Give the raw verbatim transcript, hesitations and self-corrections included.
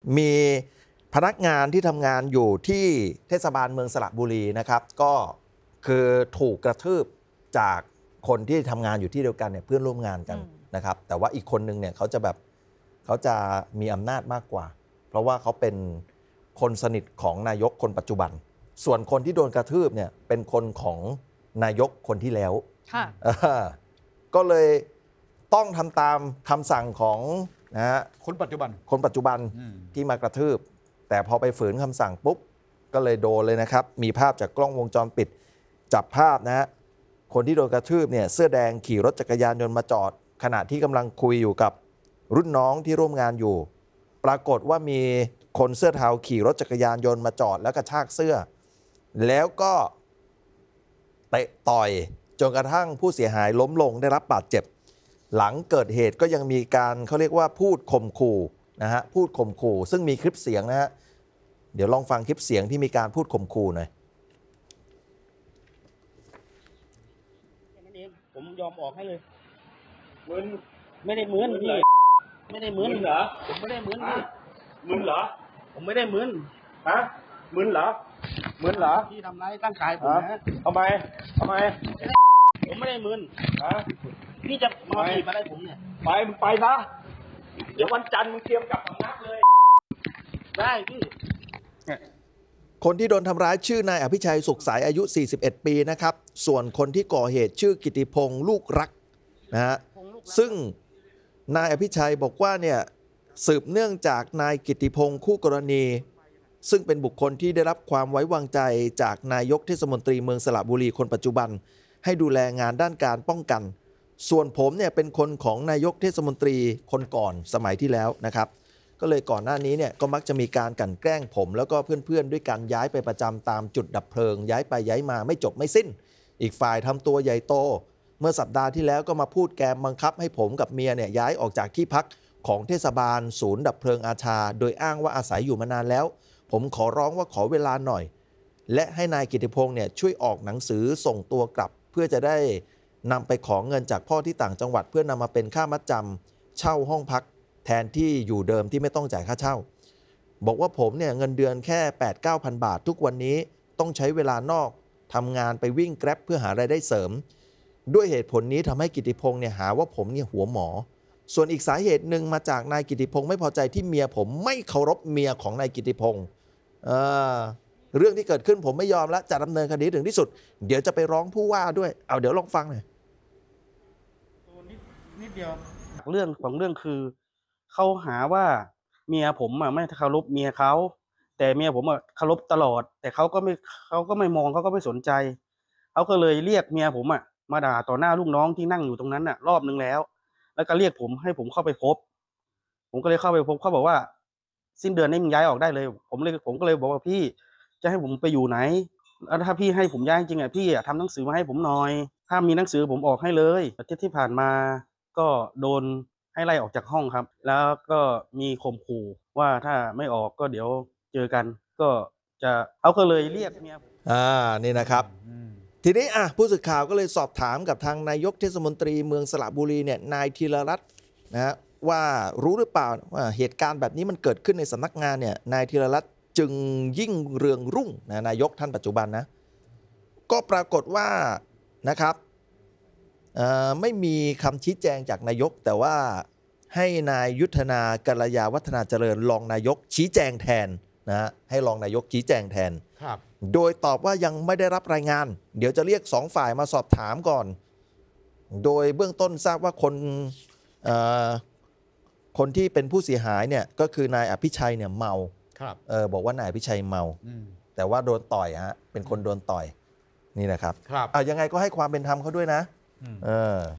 มีพนักงานที่ทำงานอยู่ที่เทศบาลเมืองสระบุรีนะครับก็คือถูกกระทืบจากคนที่ทำงานอยู่ที่เดียวกันเนี่ยเพื่อนร่วมงานกันนะครับแต่ว่าอีกคนนึงเนี่ยเขาจะแบบเขาจะมีอำนาจมากกว่าเพราะว่าเขาเป็นคนสนิทของนายกคนปัจจุบันส่วนคนที่โดนกระทืบเนี่ยเป็นคนของนายกคนที่แล้วก็เลยต้องทำตามคำสั่งของนะฮะคนปัจจุบันคนปัจจุบันที่มากระทืบแต่พอไปฝืนคำสั่งปุ๊บก็เลยโดนเลยนะครับมีภาพจากกล้องวงจรปิดจับภาพนะฮะคนที่โดนกระทืบเนี่ยเสื้อแดงขี่รถจักรยานยนต์มาจอดขณะที่กำลังคุยอยู่กับรุ่นน้องที่ร่วมงานอยู่ปรากฏว่ามีคนเสื้อเทาขี่รถจักรยานยนต์มาจอดแล้วกระชากเสื้อแล้วก็เตะต่อยจนกระทั่งผู้เสียหายล้มลงได้รับบาดเจ็บหลังเกิดเหตุก็ยังมีการเขาเรียกว่าพูดข่มขู่นะฮะพูดข่มขู่ซึ่งมีคลิปเสียงนะฮะเดี๋ยวลองฟังคลิปเสียงที่มีการพูดข่มขู่หน่อยแค่นั้นเองผมยอมออกให้เลยมึนไม่ได้มึนพี่ไม่ได้มึนเหรอผมไม่ได้มึนพี่มึนเหรอผมไม่ได้มึนฮะมึนเหรอมึนเหรอพี่ทำร้ายร่างกายผมนะทำไมทำไมผมไม่ได้มึนฮะพี่จะมาบีบอะไรผมเนี่ยไปมึงไปซะเดี๋ยววันจันทร์มึงเตรียมกลับสำนักเลยได้พี่คนที่โดนทำร้ายชื่อนายอภิชัยสุขสายอายุสี่สิบเอ็ดปีนะครับส่วนคนที่ก่อเหตุชื่อกิติพงษ์ลูกรักนะฮะซึ่งนายอภิชัยบอกว่าเนี่ยสืบเนื่องจากนายกิติพงษ์คู่กรณีซึ่งเป็นบุคคลที่ได้รับความไว้วางใจจากนายกเทศมนตรีเมืองสระบุรีคนปัจจุบันให้ดูแลงานด้านการป้องกันส่วนผมเนี่ยเป็นคนของนายกเทศมนตรีคนก่อนสมัยที่แล้วนะครับก็เลยก่อนหน้านี้เนี่ยก็มักจะมีการกลั่นแกล้งผมแล้วก็เพื่อนๆด้วยการย้ายไปประจำตามจุดดับเพลิงย้ายไปย้ายมาไม่จบไม่สิ้นอีกฝ่ายทำตัวใหญ่โตเมื่อสัปดาห์ที่แล้วก็มาพูดแกมบังคับให้ผมกับเมียเนี่ยย้ายออกจากที่พักของเทศบาลศูนย์ดับเพลิงอาชาโดยอ้างว่าอาศัยอยู่มานานแล้วผมขอร้องว่าขอเวลาหน่อยและให้นายกิติพงษ์เนี่ยช่วยออกหนังสือส่งตัวกลับเพื่อจะได้นำไปขอเงินจากพ่อที่ต่างจังหวัดเพื่อนำมาเป็นค่ามัดจำเช่าห้องพักแทนที่อยู่เดิมที่ไม่ต้องจ่ายค่าเช่าบอกว่าผมเนี่ยเงินเดือนแค่ แปดถึงเก้าพัน บาททุกวันนี้ต้องใช้เวลานอกทำงานไปวิ่งแกร็บเพื่อหารายได้เสริมด้วยเหตุผลนี้ทำให้กิติพงษ์เนี่ยหาว่าผมเนี่ยหัวหมอส่วนอีกสาเหตุหนึ่งมาจากนายกิติพงษ์ไม่พอใจที่เมียผมไม่เคารพเมียของนายกิติพงษ์เออเรื่องที่เกิดขึ้นผมไม่ยอมแล้วจะดำเนินคดีถึงที่สุดเดี๋ยวจะไปร้องผู้ว่าด้วยเอาเดี๋ยวลองฟังหน่อยนิดเดียวเรื่องของเรื่องคือเขาหาว่าเมียผมอ่ะไม่เคารพเมียเขาแต่เมียผมอ่ะเคารพตลอดแต่เขาก็ไม่เขาก็ไม่มองเขาก็ไม่สนใจเขาก็เลยเรียกเมียผมอ่ะมาด่าต่อหน้าลูกน้องที่นั่งอยู่ตรงนั้นน่ะรอบนึงแล้วแล้วก็เรียกผมให้ผมเข้าไปพบผมก็เลยเข้าไปพบเขาบอกว่าสิ้นเดือนนี้มึงย้ายออกได้เลยผมเลยผมก็เลยบอกว่าพี่จะให้ผมไปอยู่ไหนแล้วถ้าพี่ให้ผมย้ายจริงอ่ะพี่อ่ะทำหนังสือมาให้ผมหน่อยถ้ามีหนังสือผมออกให้เลยอาทิตย์ที่ผ่านมาก็โดนให้ไล่ออกจากห้องครับแล้วก็มีข่มขู่ว่าถ้าไม่ออกก็เดี๋ยวเจอกันก็จะเขาก็เลยเรียกเมียอ่านี่นะครับทีนี้อ่ะผู้สื่อข่าวก็เลยสอบถามกับทางนายกเทศมนตรีเมืองสระบุรีเนี่ยนายธีรรัตน์นะฮะว่ารู้หรือเปล่าว่าเหตุการณ์แบบนี้มันเกิดขึ้นในสำนักงานเนี่ยนายธีรรัตน์จึงยิ่งเรืองรุ่งนะนายกท่านปัจจุบันนะก็ปรากฏว่านะครับไม่มีคำชี้แจงจากนายกแต่ว่าให้นายยุทธนากัลยาวัฒนาเจริญรองนายกชี้แจงแทนนะฮะให้รองนายกชี้แจงแทนโดยตอบว่ายังไม่ได้รับรายงานเดี๋ยวจะเรียกสองฝ่ายมาสอบถามก่อนโดยเบื้องต้นทราบว่าคนคนที่เป็นผู้เสียหายเนี่ยก็คือนายอภิชัยเนี่ยเมาเออบอกว่านายอภิชัยเมาแต่ว่าโดนต่อยฮะเป็นคนโดนต่อยนี่นะครับเอายังไงก็ให้ความเป็นธรรมเขาด้วยนะเออ